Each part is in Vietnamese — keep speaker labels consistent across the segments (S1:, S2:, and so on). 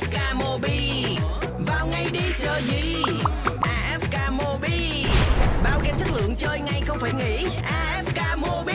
S1: AFK Mobi, vào ngay đi chờ gì? AFK Mobi, bao game chất lượng chơi ngay không phải nghĩ. AFK Mobi.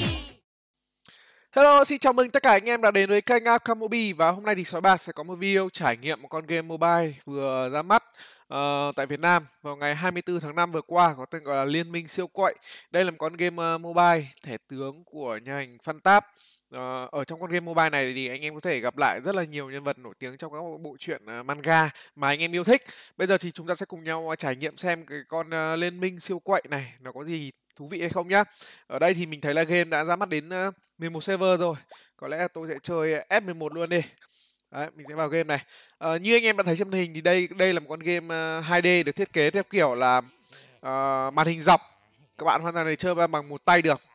S2: Hello, xin chào mừng tất cả anh em đã đến với kênh AFK Mobi. Và hôm nay thì Sói Bạc sẽ có một video trải nghiệm một con game mobile vừa ra mắt tại Việt Nam vào ngày 24 tháng 5 vừa qua, có tên gọi là Liên Minh Siêu Quậy. Đây là một con game mobile thẻ tướng của nhà hành Funtap. Ở trong con game mobile này thì anh em có thể gặp lại rất là nhiều nhân vật nổi tiếng trong các bộ truyện manga mà anh em yêu thích. Bây giờ thì chúng ta sẽ cùng nhau trải nghiệm xem cái con Liên Minh Siêu Quậy này nó có gì thú vị hay không nhá. Ở đây thì mình thấy là game đã ra mắt đến 11 server rồi. Có lẽ là tôi sẽ chơi F11 luôn đi. Đấy, mình sẽ vào game này. Như anh em đã thấy trên màn hình thì đây là một con game 2D được thiết kế theo kiểu là màn hình dọc. Các bạn hoàn toàn này chơi bằng một tay được.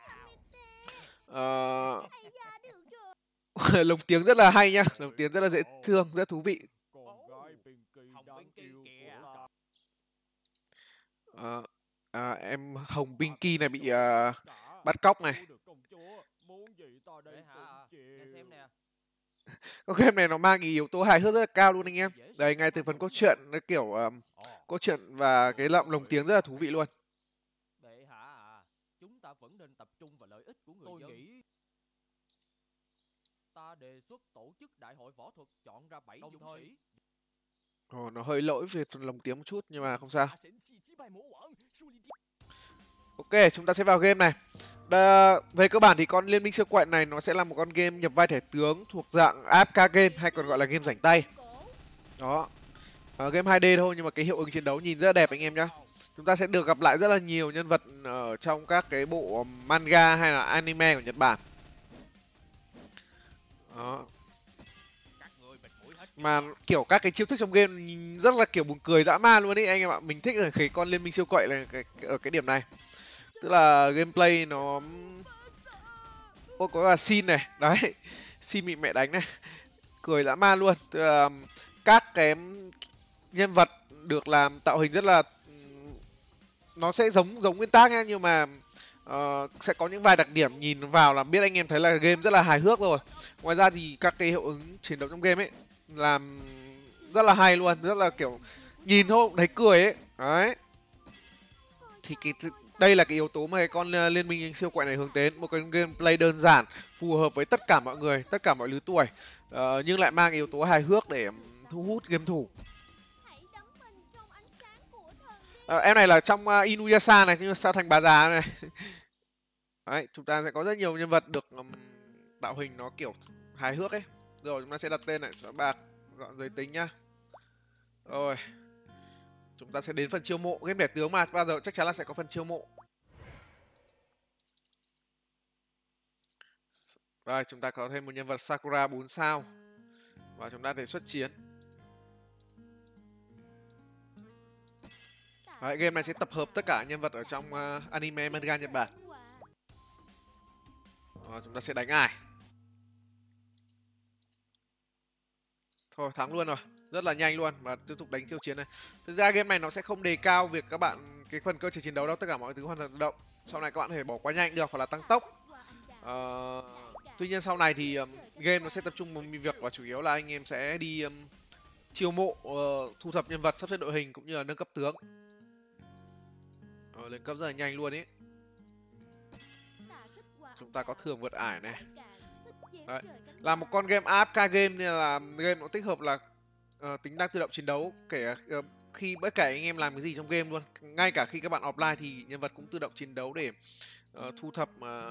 S2: Lồng tiếng rất là hay nhá, lồng tiếng rất là dễ thương, rất thú vị. Em Hồng Pinky này bị bắt cóc này. Con game này nó mang yếu tố hài hước rất là cao luôn anh em. Đấy, ngay từ phần cốt truyện nó kiểu cốt truyện và cái lồng tiếng rất là thú vị luôn.
S3: Bệ hạ à, chúng ta vẫn nên tập trung vào lợi ích của người dân. Tôi nghĩ ta đề xuất tổ chức đại hội võ thuật chọn ra 7 dũng sĩ.
S2: Nó hơi lỗi về phần lồng tiếng một chút nhưng mà không sao. Ok, chúng ta sẽ vào game này. Về cơ bản thì con Liên Minh Siêu Quậy này nó sẽ là một con game nhập vai thẻ tướng thuộc dạng AFK game hay còn gọi là game rảnh tay. Đó. Game 2D thôi nhưng mà cái hiệu ứng chiến đấu nhìn rất là đẹp anh em nhá. Chúng ta sẽ được gặp lại rất là nhiều nhân vật ở trong các cái bộ manga hay là anime của Nhật Bản. Đó. Mà kiểu các cái chiêu thức trong game rất là kiểu buồn cười dã man luôn ý anh em ạ. Mình thích ở cái con Liên Minh Siêu Quậy là ở cái điểm này. Tức là gameplay nó có là xin này, đấy, xin bị mẹ đánh này, cười dã man luôn. Tức là các cái nhân vật được làm tạo hình rất là, nó sẽ giống nguyên tác nha, nhưng mà sẽ có những vài đặc điểm nhìn vào là biết anh em thấy là game rất là hài hước rồi. Ngoài ra thì các cái hiệu ứng chiến đấu trong game ấy làm rất là hay luôn, rất là kiểu nhìn thôi thấy cười ấy. Đấy. Thì đây là cái yếu tố mà cái con Liên Minh Siêu Quậy này hướng đến, một cái gameplay đơn giản, phù hợp với tất cả mọi người, tất cả mọi lứa tuổi, nhưng lại mang yếu tố hài hước để thu hút game thủ. Em này là trong Inuyasha này, nhưng sao thành bà già này. Đấy, chúng ta sẽ có rất nhiều nhân vật được tạo hình nó kiểu hài hước ấy. Rồi chúng ta sẽ đặt tên lại Sói Bạc, dọn giới tính nhá. Rồi chúng ta sẽ đến phần chiêu mộ. Game đẻ tướng mà bao giờ chắc chắn là sẽ có phần chiêu mộ. Rồi chúng ta có thêm một nhân vật Sakura 4 sao. Và chúng ta thể xuất chiến. Đấy, game này sẽ tập hợp tất cả nhân vật ở trong anime manga Nhật Bản. Chúng ta sẽ đánh ai? Thôi thắng luôn rồi, rất là nhanh luôn. Và tiếp tục đánh khiêu chiến này. Thực ra game này nó sẽ không đề cao việc các bạn cái phần cơ chế chiến đấu đâu, tất cả mọi thứ hoàn toàn tự động. Sau này các bạn có thể bỏ qua nhanh được hoặc là tăng tốc. Tuy nhiên sau này thì game nó sẽ tập trung vào việc và chủ yếu là anh em sẽ đi chiêu mộ, thu thập nhân vật, sắp xếp đội hình cũng như là nâng cấp tướng. Lên cấp rất là nhanh luôn ý. Chúng ta có thưởng vượt ải này. Đấy. Là một con game AFK game nên là game nó tích hợp là tính năng tự động chiến đấu, kể khi bất kể anh em làm cái gì trong game luôn, ngay cả khi các bạn offline thì nhân vật cũng tự động chiến đấu để thu thập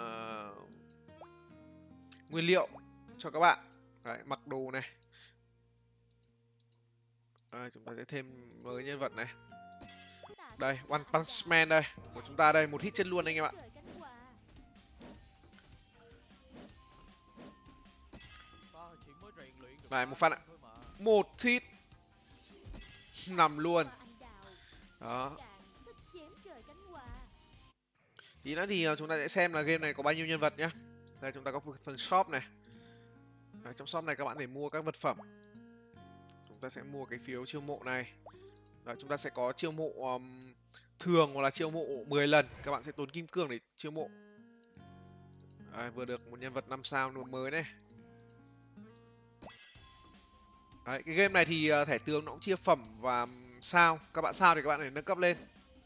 S2: nguyên liệu cho các bạn. Đấy, mặc đồ này. Đây, chúng ta sẽ thêm mới nhân vật này. Đây, One Punch Man đây của chúng ta đây, một hit chân luôn anh em ạ. Này, một phát ạ. Một hit nằm luôn. Đó. Tí nữa thì chúng ta sẽ xem là game này có bao nhiêu nhân vật nhá. Đây chúng ta có phần shop này. Đấy, trong shop này các bạn để mua các vật phẩm. Chúng ta sẽ mua cái phiếu chiêu mộ này. Đấy, chúng ta sẽ có chiêu mộ thường hoặc là chiêu mộ 10 lần. Các bạn sẽ tốn kim cương để chiêu mộ. Đấy, vừa được một nhân vật 5 sao mới này. Đấy, cái game này thì thẻ tướng nó cũng chia phẩm và sao. Các bạn sao thì các bạn phải nâng cấp lên.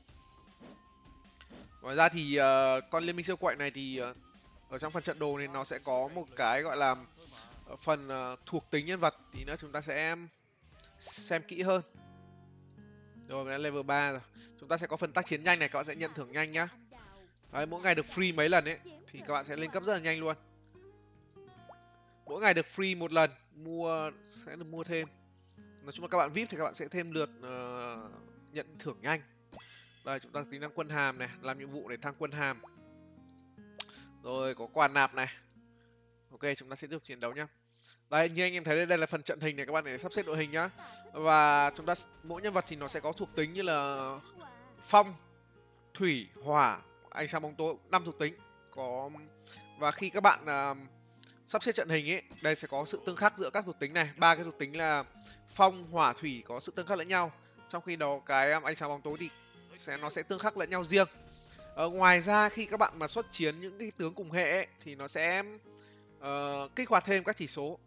S2: Ngoài ra thì con Liên minh siêu quậy này thì ở trong phần trận đồ thì nó sẽ có một cái gọi là phần thuộc tính nhân vật, thì nữa chúng ta sẽ xem kỹ hơn. Rồi mình đã level 3 rồi. Chúng ta sẽ có phần tác chiến nhanh này, các bạn sẽ nhận thưởng nhanh nhá. Đấy, mỗi ngày được free mấy lần ấy thì các bạn sẽ lên cấp rất là nhanh luôn. Mỗi ngày được free một lần, sẽ được mua thêm. Nói chung là các bạn VIP thì các bạn sẽ thêm lượt nhận thưởng nhanh. Đây, chúng ta tính năng quân hàm này, làm nhiệm vụ để thăng quân hàm. Rồi có quà nạp này. Ok, chúng ta sẽ tiếp tục chiến đấu nhá. Đây, như anh em thấy đây, đây là phần trận hình này, các bạn để sắp xếp đội hình nhá. Và chúng ta mỗi nhân vật thì nó sẽ có thuộc tính như là phong, thủy, hỏa, ánh sáng bóng tối, 5 thuộc tính. Và khi các bạn sắp xếp trận hình ấy, đây sẽ có sự tương khắc giữa các thuộc tính này. 3 cái thuộc tính là phong, hỏa, thủy có sự tương khắc lẫn nhau. Trong khi đó cái ánh sáng bóng tối thì nó sẽ tương khắc lẫn nhau riêng. Ngoài ra khi các bạn mà xuất chiến những cái tướng cùng hệ ấy, thì nó sẽ kích hoạt thêm các chỉ số.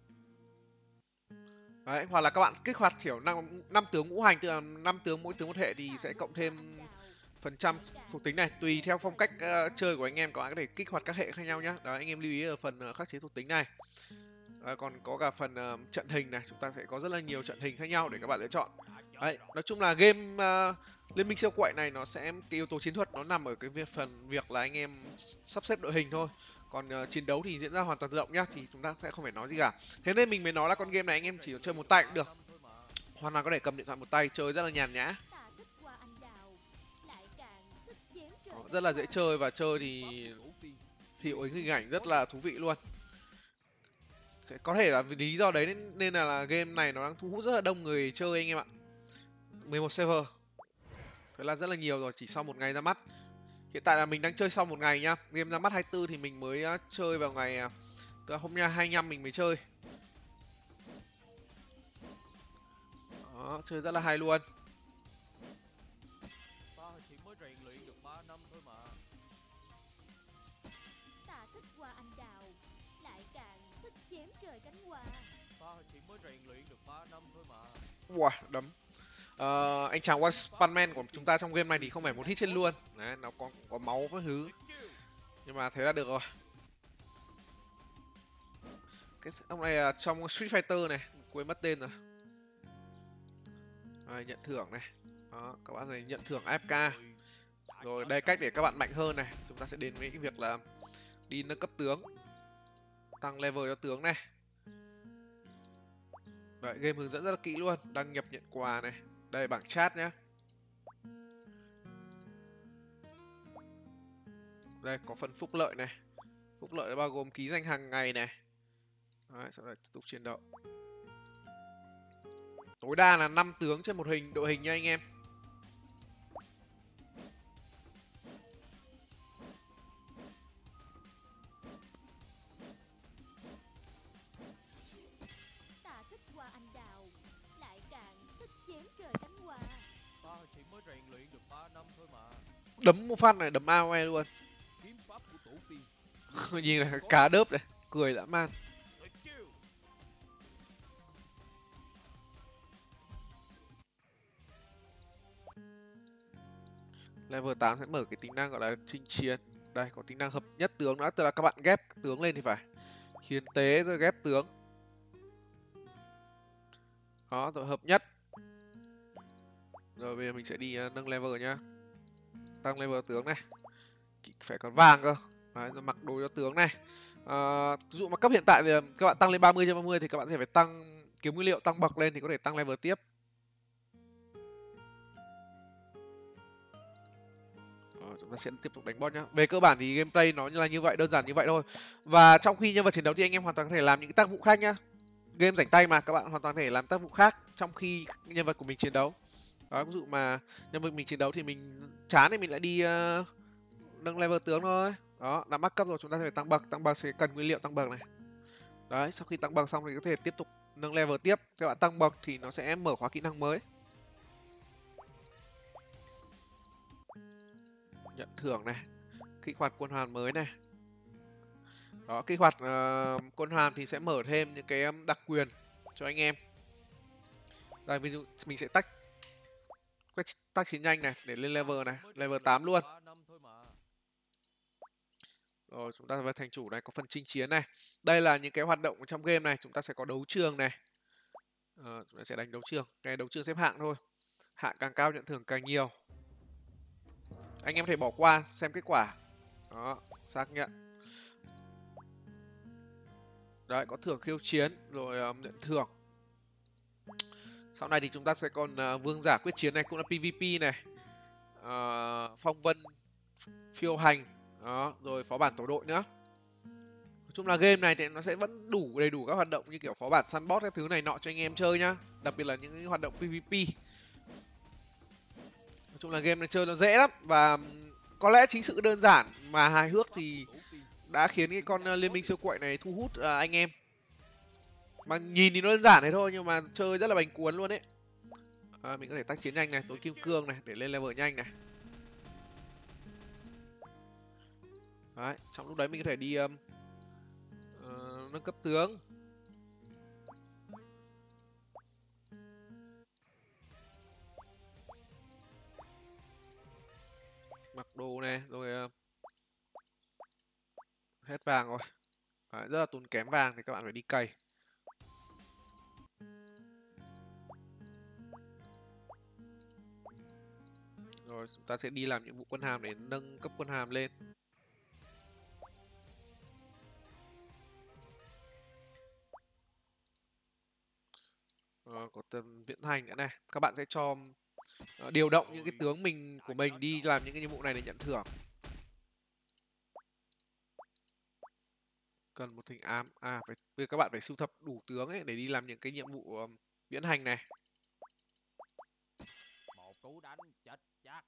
S2: Đấy, hoặc là các bạn kích hoạt kiểu 5 tướng ngũ hành, tức là 5 tướng mỗi tướng một hệ thì sẽ cộng thêm phần trăm thuộc tính này. Tùy theo phong cách chơi của anh em, các bạn có thể kích hoạt các hệ khác nhau nhé. Đó, anh em lưu ý ở phần khắc chế thuộc tính này. Còn có cả phần trận hình này, chúng ta sẽ có rất là nhiều trận hình khác nhau để các bạn lựa chọn. Đấy, nói chung là game Liên minh siêu quậy này nó sẽ cái yếu tố chiến thuật nó nằm ở cái việc là anh em sắp xếp đội hình thôi. Còn chiến đấu thì diễn ra hoàn toàn tự động nhá, thì chúng ta sẽ không phải nói gì cả. Thế nên mình mới nói là con game này anh em chỉ chơi một tay cũng được, hoàn toàn có thể cầm điện thoại một tay chơi rất là nhàn nhã. Rất là dễ chơi và chơi thì hiệu ứng hình ảnh rất là thú vị luôn. Có thể là vì lý do đấy nên là game này nó đang thu hút rất là đông người chơi anh em ạ. 11 server. Thế là rất là nhiều rồi, chỉ sau một ngày ra mắt. Hiện tại là mình đang chơi sau một ngày nhá. Game ra mắt 24 thì mình mới chơi vào ngày từ hôm nay 25 mình mới chơi. Đó, chơi rất là hay luôn.
S3: Chỉ mới rèn luyện được 3 năm thôi mà.
S4: Ta thích hoa anh đào, lại càng thích chém trời cánh hoa.
S3: Ta chỉ mới rèn luyện được 3 năm thôi mà.
S2: Wow, đấm. Anh chàng One Punch Man của chúng ta trong game này thì không phải một hit chết luôn. Đấy, nó có máu có thứ. Nhưng mà thế là được rồi. Cái ông này là trong Street Fighter này, quên mất tên rồi. Đây, nhận thưởng này. Đó, các bạn này nhận thưởng AFK. Rồi đây cách để các bạn mạnh hơn này. Chúng ta sẽ đến với cái việc là đi nâng cấp tướng, tăng level cho tướng này. Đấy, game hướng dẫn rất là kỹ luôn. Đăng nhập nhận quà này. Đây bảng chat nhá. Đây có phần phúc lợi này. Phúc lợi bao gồm ký danh hàng ngày này. Đấy, sau đó tiếp tục chiến đấu. Tối đa là 5 tướng trên một đội hình nha anh em.
S4: Ta thích hoa anh đào, lại càng thích chém trời cánh hoa.
S3: Ta chỉ mới rèn luyện được 3 năm thôi mà.
S2: Đấm một phát này, đấm AOE luôn.
S3: Kiếm pháp của tổ tiên.
S2: Nhìn là cá đớp này, cười dã man. Level 8 sẽ mở cái tính năng gọi là chinh chiến. Đây có tính năng hợp nhất tướng nữa, tức là các bạn ghép tướng lên thì phải. Hiến tế rồi ghép tướng. Đó, rồi hợp nhất. Rồi bây giờ mình sẽ đi nâng level nhá. Tăng level tướng này. Phải còn vàng cơ. Đấy, rồi mặc đồ cho tướng này. Ví dụ mà cấp hiện tại thì các bạn tăng lên 30/30 thì các bạn sẽ phải tăng kiếm nguyên liệu, tăng bậc lên thì có thể tăng level tiếp. Chúng ta sẽ tiếp tục đánh boss nhá. Về cơ bản thì gameplay nó là như vậy, đơn giản như vậy thôi. Và trong khi nhân vật chiến đấu thì anh em hoàn toàn có thể làm những tác vụ khác nhá. Game rảnh tay mà, các bạn hoàn toàn có thể làm tác vụ khác trong khi nhân vật của mình chiến đấu. Đó, ví dụ mà nhân vật mình chiến đấu thì mình chán thì mình lại đi nâng level tướng thôi. Đó, đã mắc cấp rồi chúng ta sẽ phải tăng bậc sẽ cần nguyên liệu tăng bậc này. Đấy, sau khi tăng bậc xong thì có thể tiếp tục nâng level tiếp. Các bạn tăng bậc thì nó sẽ mở khóa kỹ năng mới. Nhận thưởng này, kích hoạt quân hoàn mới này. Đó, kích hoạt quân hoàn thì sẽ mở thêm những cái đặc quyền cho anh em. Đây ví dụ mình sẽ tách tác chiến nhanh này để lên level này, level 8 luôn. Rồi chúng ta về thành chủ này, có phần chinh chiến này. Đây là những cái hoạt động trong game này, chúng ta sẽ có đấu trường này. Chúng ta sẽ đánh đấu trường, cái đấu trường xếp hạng thôi. Hạng càng cao nhận thưởng càng nhiều. Anh em có thể bỏ qua xem kết quả. Đó, xác nhận. Đấy, có thưởng khiêu chiến rồi nhận thưởng. Sau này thì chúng ta sẽ còn vương giả quyết chiến này, cũng là PVP này. Phong vân phiêu hành. Đó, rồi phó bản tổ đội nữa. Nói chung là game này thì nó sẽ vẫn đầy đủ các hoạt động như kiểu phó bản săn boss các thứ này nọ cho anh em chơi nhá. Đặc biệt là những cái hoạt động PVP. Nói chung là game này chơi nó dễ lắm. Và có lẽ chính sự đơn giản mà hài hước thì đã khiến cái con Liên minh siêu quậy này thu hút anh em. Mà nhìn thì nó đơn giản này thôi nhưng mà chơi rất là bành cuốn luôn ấy. Mình có thể tác chiến nhanh này, tối kim cương này để lên level nhanh này. Đấy, trong lúc đấy mình có thể đi nâng cấp tướng. Mặc đồ này rồi hết vàng rồi. Đấy, rất là tốn kém vàng thì các bạn phải đi cày. Rồi chúng ta sẽ đi làm nhiệm vụ quân hàm để nâng cấp quân hàm lên. Có tầm viễn hành nữa này. Các bạn sẽ cho điều động những cái tướng của mình đi làm những cái nhiệm vụ này để nhận thưởng. Cần một thỉnh ám. Các bạn phải sưu tập đủ tướng ấy để đi làm những cái nhiệm vụ viễn hành này.
S3: Một cú đánh chết chắc.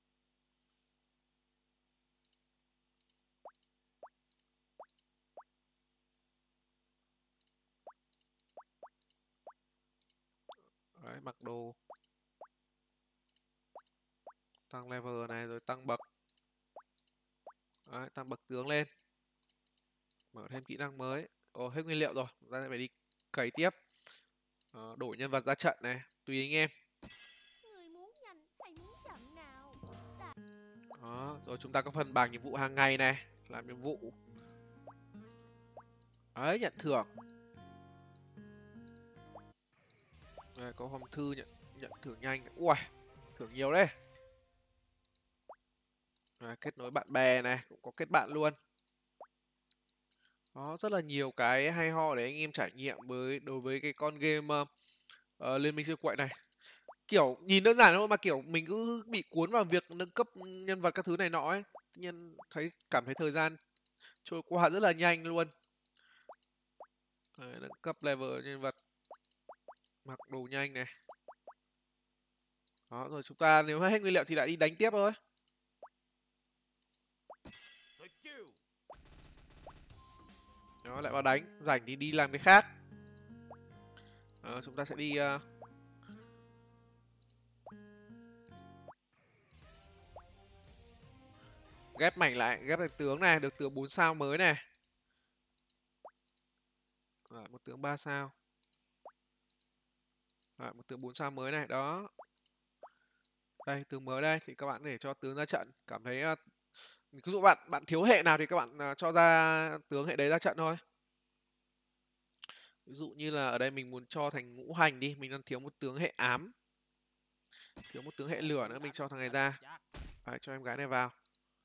S2: Đấy, mặc đồ. Tăng level này rồi tăng bậc. Đấy, tăng bậc tướng lên. Mở thêm kỹ năng mới. Hết nguyên liệu rồi. Chúng ta sẽ phải đi cày tiếp. Đổi nhân vật ra trận này. Tùy anh em.
S4: Người muốn nhanh hay muốn chậm nào?
S2: Đó, rồi chúng ta có phần bảng nhiệm vụ hàng ngày này. Làm nhiệm vụ. Đấy, nhận thưởng. Đây, có hòm thư nhận thưởng nhanh. Ui, thưởng nhiều đấy. Kết nối bạn bè này, cũng có kết bạn luôn. Đó, rất là nhiều cái hay ho để anh em trải nghiệm đối với cái con game Liên minh siêu quậy này. Kiểu nhìn đơn giản thôi mà kiểu mình cứ bị cuốn vào việc nâng cấp nhân vật các thứ này nọ ấy. Tự nhiên cảm thấy thời gian trôi qua rất là nhanh luôn. Đấy, nâng cấp level nhân vật. Mặc đồ nhanh này. Đó, rồi chúng ta nếu hết nguyên liệu thì lại đi đánh tiếp thôi. Đó, lại vào đánh. Rảnh thì đi làm cái khác. Đó, chúng ta sẽ đi ghép mảnh lại, ghép được tướng này, được tướng 4 sao mới này. Một tướng 3 sao. Một tướng 4 sao mới này, đó. Đây, tướng mới đây thì các bạn để cho tướng ra trận, cảm thấy ví dụ bạn thiếu hệ nào thì các bạn cho ra tướng hệ đấy ra trận thôi. Ví dụ như là ở đây mình muốn cho thành ngũ hành đi, mình đang thiếu một tướng hệ ám. Thiếu một tướng hệ lửa nữa, mình cho thằng này ra. Đấy, cho em gái này vào.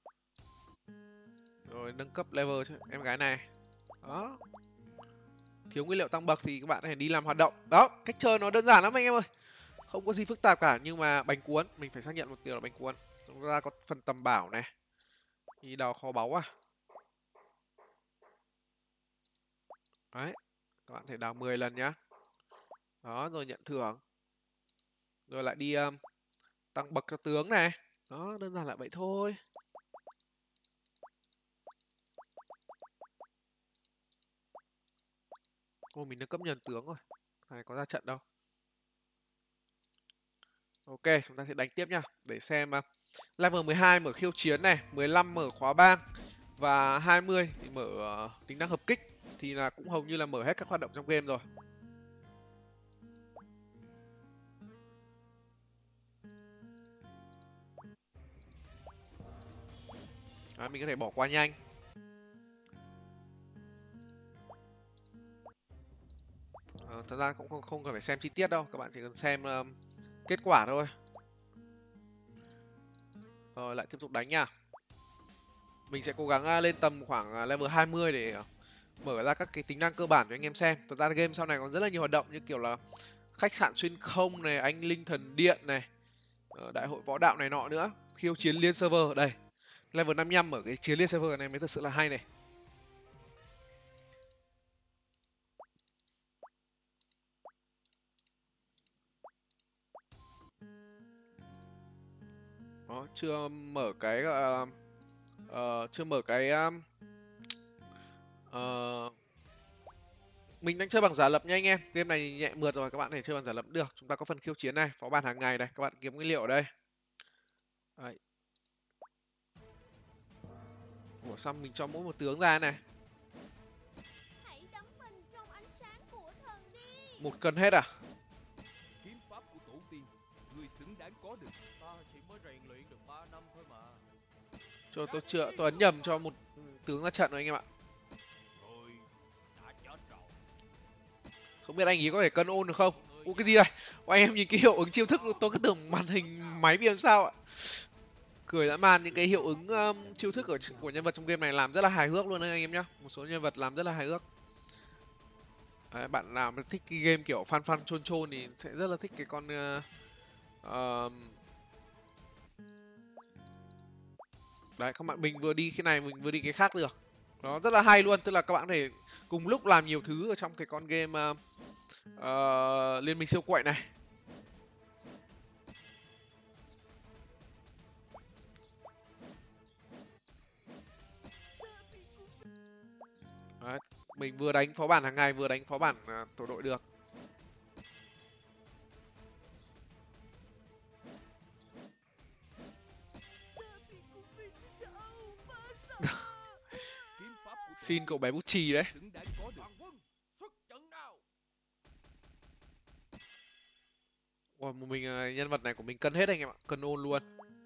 S2: Rồi nâng cấp level cho em gái này. Đó. Thiếu nguyên liệu tăng bậc thì các bạn có thể đi làm hoạt động. Đó, cách chơi nó đơn giản lắm anh em ơi. Không có gì phức tạp cả nhưng mà bánh cuốn. Mình phải xác nhận một điều là bánh cuốn. Chúng ta có phần tầm bảo này. Đi đào kho báu à. Đấy. Các bạn thể đào 10 lần nhá. Đó, rồi nhận thưởng. Rồi lại đi tăng bậc cho tướng này. Đó, đơn giản là vậy thôi. Mình nâng cấp nhờn tướng rồi. Này có ra trận đâu. Ok, chúng ta sẽ đánh tiếp nhá. Để xem level 12 mở khiêu chiến này, 15 mở khóa bang và 20 thì mở tính năng hợp kích. Thì là cũng hầu như là mở hết các hoạt động trong game rồi. Đấy, mình có thể bỏ qua nhanh. Thật ra cũng không cần phải xem chi tiết đâu, các bạn chỉ cần xem kết quả thôi. Rồi lại tiếp tục đánh nha. Mình sẽ cố gắng lên tầm khoảng level 20 để mở ra các cái tính năng cơ bản cho anh em xem. Thật ra game sau này còn rất là nhiều hoạt động như kiểu là khách sạn xuyên không này, anh linh thần điện này, đại hội võ đạo này nọ nữa, khiêu chiến liên server ở đây. Level 55 ở cái chiến liên server này mới thật sự là hay này. Đó, chưa mở cái chưa mở cái mình đang chơi bằng giả lập nha anh em. Game này nhẹ mượt rồi, các bạn có thể chơi bằng giả lập được. Chúng ta có phần khiêu chiến này, phó bản hàng ngày này, các bạn kiếm nguyên liệu ở đây. Đấy. Ủa sao mình cho mỗi một tướng ra này?
S4: Hãy đắm mình trong ánh sáng của thần đi.
S2: 1 cân hết à?
S3: Kiếm pháp của tổ tiên, người xứng đáng có được. Ta chỉ mới rèn luyện được 3 năm thôi mà.
S2: Tôi ấn nhầm cho một tướng ra trận rồi anh em ạ.
S3: Rồi, đã chết rồi.
S2: Không biết anh ý có thể cân ôn được không? Ủa cái gì đây? Ủa, anh em nhìn cái hiệu ứng chiêu thức tôi cứ tưởng màn hình máy bị làm sao ạ? Cười dã man, những cái hiệu ứng chiêu thức của nhân vật trong game này làm rất là hài hước luôn đấy anh em nhá. Một số nhân vật làm rất là hài hước. Đấy, bạn nào mà thích cái game kiểu fan fan chôn chôn thì sẽ rất là thích cái con đấy, các bạn mình vừa đi cái này mình vừa đi cái khác được. Nó rất là hay luôn, tức là các bạn có thể cùng lúc làm nhiều thứ ở trong cái con game Liên minh siêu quậy này. Đấy, mình vừa đánh phó bản hàng ngày vừa đánh phó bản tổ đội được. Xin cậu bé bút chì đấy.
S3: Xứng đáng có được. Toàn quân, xuất trận nào.
S2: Ủa, mình nhân vật này của mình cân hết anh em ạ, cân ôn luôn.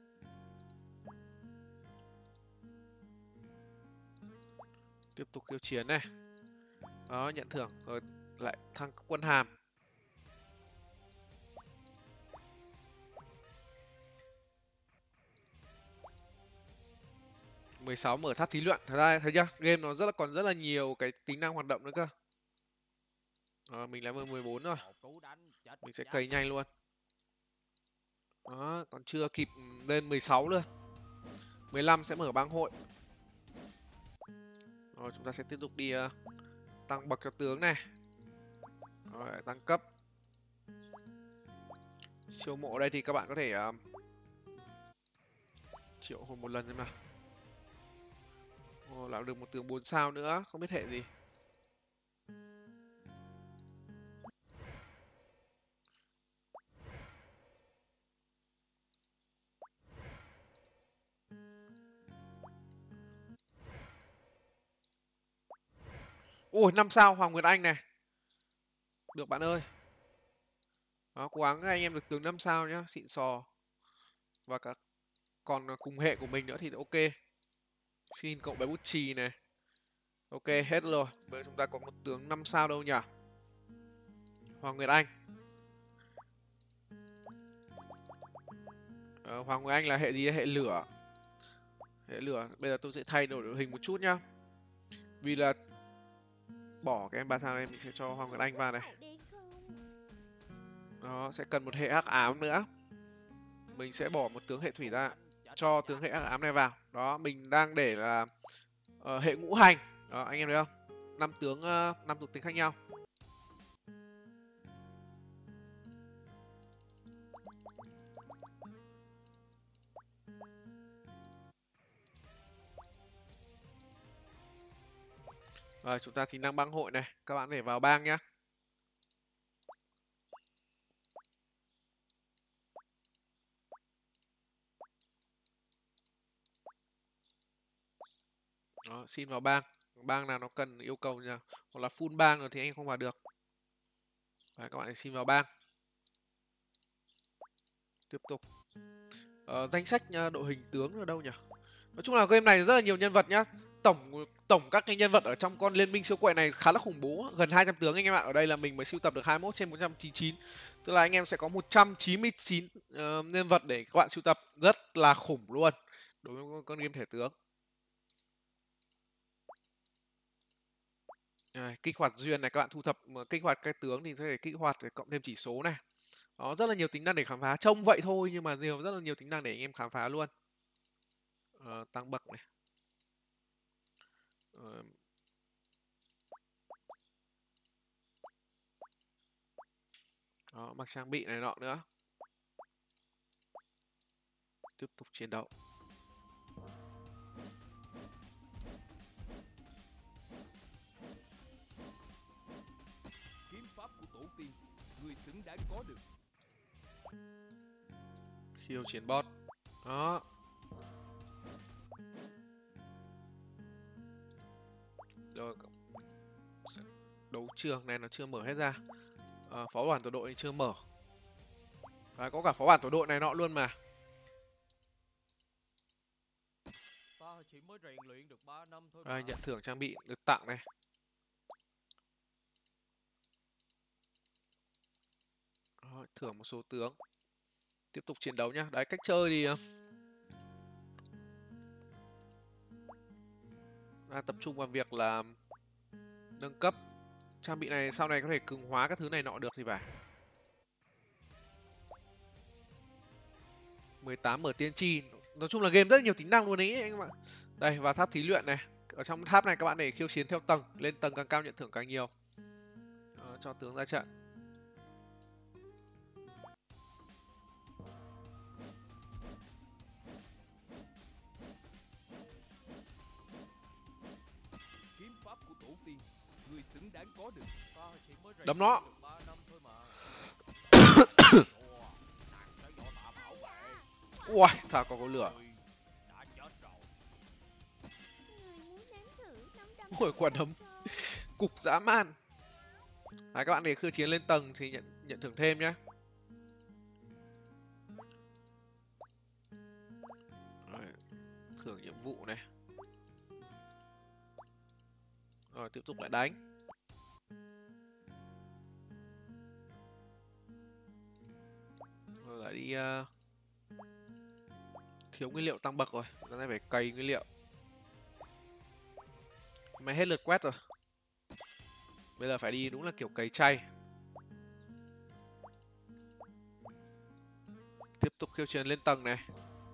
S2: Tiếp tục khiêu chiến này. Đó, nhận thưởng rồi lại thăng quân hàm. (16) mở tháp thí luyện. Thật ra thấy chưa? Game nó còn rất là nhiều cái tính năng hoạt động nữa cơ. Mình level 14 rồi.
S3: Một cú đánh, chết
S2: Mình sẽ
S3: chắc.
S2: cày nhanh luôn. Đó, còn chưa kịp lên 16 luôn. 15 sẽ mở bang hội. Rồi chúng ta sẽ tiếp tục đi tăng bậc cho tướng này. Rồi, tăng cấp. Chiêu mộ ở đây thì các bạn có thể triệu hồi một lần xem nào. Làm được một tướng 4 sao nữa, không biết hệ gì. Ôi 5 sao Hoàng Nguyệt Anh này. Được bạn ơi. Đó, cố gắng anh em được tướng 5 sao nhá, xịn sò. Và cả còn cùng hệ của mình nữa thì ok. Xin cậu bé bút chì này. Ok, hết rồi. Bây giờ chúng ta có một tướng 5 sao đâu nhỉ? Hoàng Nguyệt Anh. Hoàng Nguyệt Anh là hệ gì? Hệ lửa. Hệ lửa. Bây giờ tôi sẽ thay đổi đội hình một chút nhá. Vì là bỏ cái em 3 sao này mình sẽ cho Hoàng Nguyệt Anh vào này. Đó, sẽ cần một hệ hắc ám nữa. Mình sẽ bỏ một tướng hệ thủy ra, cho tướng hệ hắc ám này vào. Đó, mình đang để là hệ ngũ hành. Đó, anh em thấy không? 5 tướng 5 thuộc tính khác nhau. Rồi, chúng ta tính năng bang hội này, các bạn có thể vào bang nhá. Đó, xin vào bang. Bang nào nó cần yêu cầu nhỉ? Hoặc là full bang rồi thì anh không vào được. Đấy, các bạn xin vào bang. Tiếp tục. Danh sách đội hình tướng ở đâu nhỉ? Nói chung là game này rất là nhiều nhân vật nhá. Tổng các cái nhân vật ở trong con liên minh siêu quậy này khá là khủng bố, gần 200 tướng anh em ạ. Ở đây là mình mới sưu tập được 21 trên 199. Tức là anh em sẽ có 199 nhân vật để các bạn sưu tập, rất là khủng luôn đối với con game thẻ tướng. Kích hoạt duyên này, các bạn thu thập kích hoạt cái tướng thì sẽ để kích hoạt để cộng thêm chỉ số này. Đó, rất là nhiều tính năng để khám phá. Trông vậy thôi nhưng mà rất là nhiều tính năng để anh em khám phá luôn. Tăng bậc này. Đó, mặc trang bị này nọ nữa. Tiếp tục chiến đấu.
S3: Kiếm pháp của tổ tiên, người xứng đáng có được.
S2: Khiêu chiến boss. Đó. Rồi. Đấu trường này nó chưa mở hết ra. Phó bản tổ đội chưa mở. Và có cả phó bản tổ đội này nọ luôn mà.
S3: Ta chỉ mới rèn luyện được 3 năm thôi mà.
S2: Nhận thưởng trang bị được tặng này. Đó, thưởng một số tướng. Tiếp tục chiến đấu nhá. Đấy, cách chơi thì tập trung vào việc là nâng cấp. Trang bị này sau này có thể cường hóa các thứ này nọ được thì phải. 18 mở tiên tri. Nói chung là game rất nhiều tính năng luôn đấy anh em ạ. Đây, vào tháp thí luyện này. Ở trong tháp này các bạn để khiêu chiến theo tầng. Lên tầng càng cao nhận thưởng càng nhiều. Cho tướng ra trận.
S3: Kiếm pháp của tổ tiên, người xứng đáng có được. Ta chỉ mới rèn
S2: Đấm nó.
S3: luyện được 3 năm thôi mà.
S2: Ui, thả có lửa.
S3: Đã chết rồi.
S4: Người muốn nếm thử nắm đấm
S2: Ôi, quả đấm. Cục dã man. Đấy, các bạn để khiêu chiến lên tầng thì nhận thưởng thêm nhá. Đấy, thưởng nhiệm vụ này. Rồi tiếp tục lại đánh. Rồi lại đi thiếu nguyên liệu tăng bậc rồi, chúng ta phải cày nguyên liệu. Mày hết lượt quét rồi. Bây giờ phải đi đúng là kiểu cày chay. Tiếp tục khiêu chiến lên tầng này.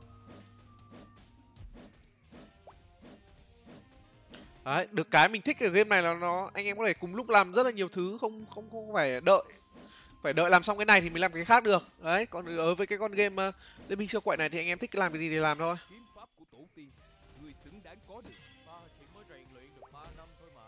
S2: Đấy, được cái mình thích ở game này là nó anh em có thể cùng lúc làm rất là nhiều thứ, không phải đợi làm xong cái này thì mới làm cái khác được. Đấy, còn ở với cái con game Liên minh siêu quậy này thì anh em thích làm cái gì thì làm thôi.
S3: Kiếm pháp của tổ tiên, người xứng đáng có được. Ta chỉ mới rèn luyện được 3 năm thôi mà.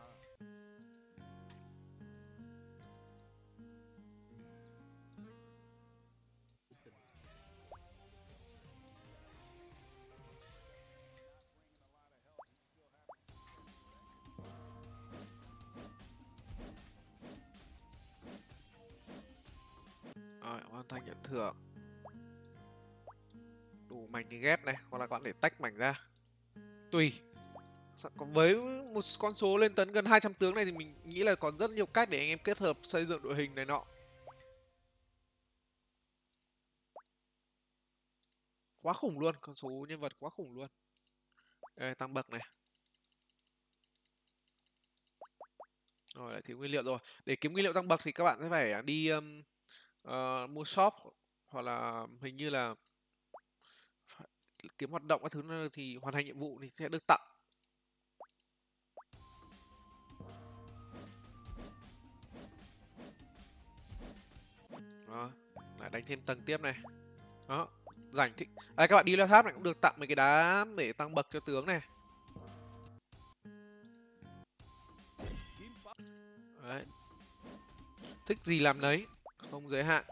S2: Rồi, hoàn thành nhận thưởng. Đủ mảnh thì ghép này, hoặc là các bạn để tách mảnh ra. Tùy. Còn với một con số lên tấn gần 200 tướng này thì mình nghĩ là còn rất nhiều cách để anh em kết hợp xây dựng đội hình này nọ. Quá khủng luôn, con số nhân vật quá khủng luôn. Đây, tăng bậc này. Rồi lại thiếu nguyên liệu rồi. Để kiếm nguyên liệu tăng bậc thì các bạn sẽ phải đi mua shop, hoặc là hình như là kiếm hoạt động các thứ thì hoàn thành nhiệm vụ thì sẽ được tặng. Đó, lại đánh thêm tầng tiếp này. Đó, rảnh thích. Các bạn đi leo tháp này cũng được tặng mấy cái đá để tăng bậc cho tướng này. Đấy. Thích gì làm nấy, không giới hạn.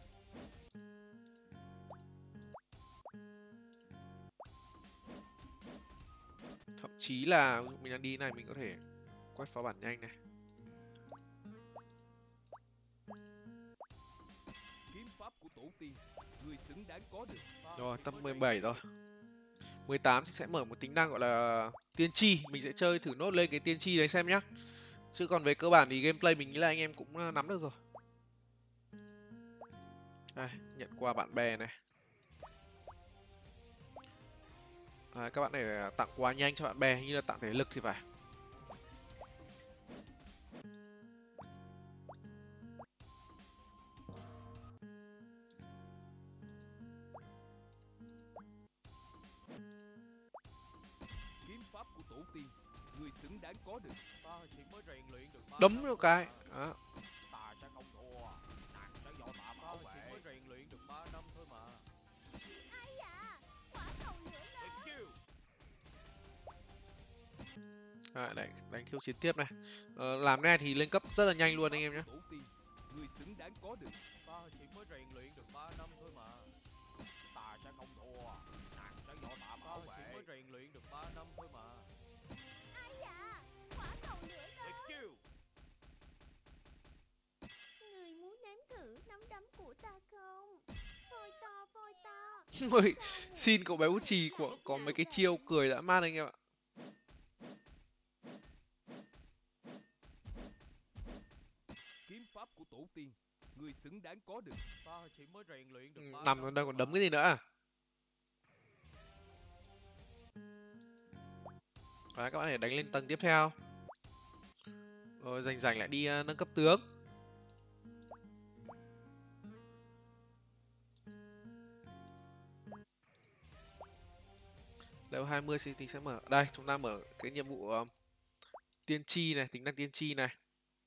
S2: Thậm chí là mình đang đi này mình có thể quét phó bản nhanh này.
S3: Kiếm pháp của tổ tiên, người xứng đáng có được.
S2: Rồi, tầm 17 rồi. 18 thì sẽ mở một tính năng gọi là tiên tri. Mình sẽ chơi thử nốt lên cái tiên tri đấy xem nhá. Chứ còn về cơ bản thì gameplay mình nghĩ là anh em cũng nắm được rồi. Đây, nhận quà bạn bè này. Các bạn này tặng quà nhanh cho bạn bè, như là tặng thể lực thì phải.
S3: Kiếm pháp của tổ tiên, người xứng đáng có được. Ta chỉ mới rèn luyện được 3
S2: Đấm
S3: năm
S2: vô
S3: thôi
S2: cái.
S3: mà.
S2: Đó.
S3: Ta sẽ không thua. Nàng sẽ do ta bảo vệ. Ta chỉ mới rèn luyện được 3 năm thôi mà.
S4: Ai dạ, quả cầu lửa lớn.
S3: Thank you.
S2: Đánh khiêu chiến tiếp này. Làm này thì lên cấp rất là nhanh luôn anh em nhé.
S3: Tổ tiên, người xứng đáng có được. Ta chỉ mới rèn luyện được 3 năm thôi mà. Ta sẽ không thua. Nàng sẽ do ta bảo vệ. Ta chỉ mới rèn luyện được 3 năm thôi mà.
S4: Ai dạ, quả cầu lửa lớn.
S3: Thank you.
S4: Người muốn nếm thử nắm đấm của ta không? Phôi to, phôi to.
S2: Ôi, xin cậu bé bút chì có mấy cái chiêu cười dã man anh em ạ.
S3: Kiếm pháp của tổ tiên, người xứng đáng có được. Ta chỉ mới rèn luyện được 3
S2: Nằm
S3: năm
S2: đây
S3: thôi
S2: còn đấm
S3: mà.
S2: cái gì nữa à? Đấy, các bạn hãy đánh lên tầng tiếp theo. Rồi rảnh lại đi nâng cấp tướng. Level 20 thì sẽ mở. Đây, chúng ta mở cái nhiệm vụ tiên tri này, tính năng tiên tri này.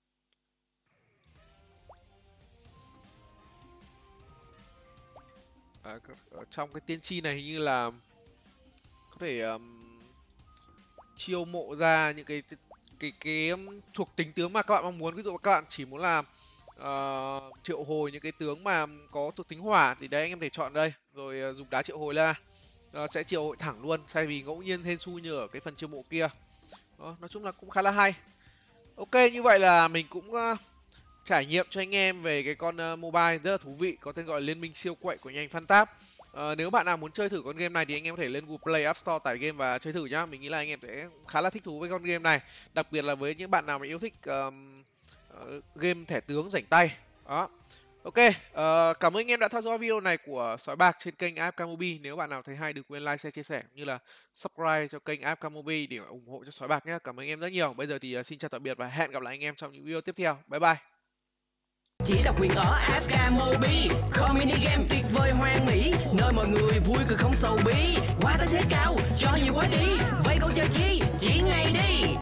S2: Ở trong cái tiên tri này hình như là có thể chiêu mộ ra những cái thuộc tính tướng mà các bạn mong muốn. Ví dụ các bạn chỉ muốn là triệu hồi những cái tướng mà có thuộc tính hỏa thì đấy anh em thể chọn đây, rồi dùng đá triệu hồi ra. Sẽ triệu hồi thẳng luôn, thay vì ngẫu nhiên hên xui như ở cái phần chiêu mộ kia. Đó, nói chung là cũng khá là hay. Ok, như vậy là mình cũng trải nghiệm cho anh em về cái con mobile rất là thú vị có tên gọi là Liên minh siêu quậy của nhà anh Phan Táp. Nếu bạn nào muốn chơi thử con game này thì anh em có thể lên Google Play App Store tải game và chơi thử nhá. Mình nghĩ là anh em sẽ khá là thích thú với con game này, đặc biệt là với những bạn nào mà yêu thích game thẻ tướng rảnh tay. Đó. Ok, cảm ơn anh em đã theo dõi video này của Sói Bạc trên kênh AFK Mobile. Nếu bạn nào thấy hay đừng quên like, share, chia sẻ cũng như là subscribe cho kênh AFK Mobile để ủng hộ cho Sói Bạc nhé. Cảm ơn anh em rất nhiều. Bây giờ thì xin chào tạm biệt và hẹn gặp lại anh em trong những video tiếp theo. Bye bye.
S1: Chỉ độc quyền ở AFK Mobile, không mini game tuyệt vời hoang mỹ, nơi mọi người vui cười không sầu bí, quá tới thế cao cho nhiều quá đi.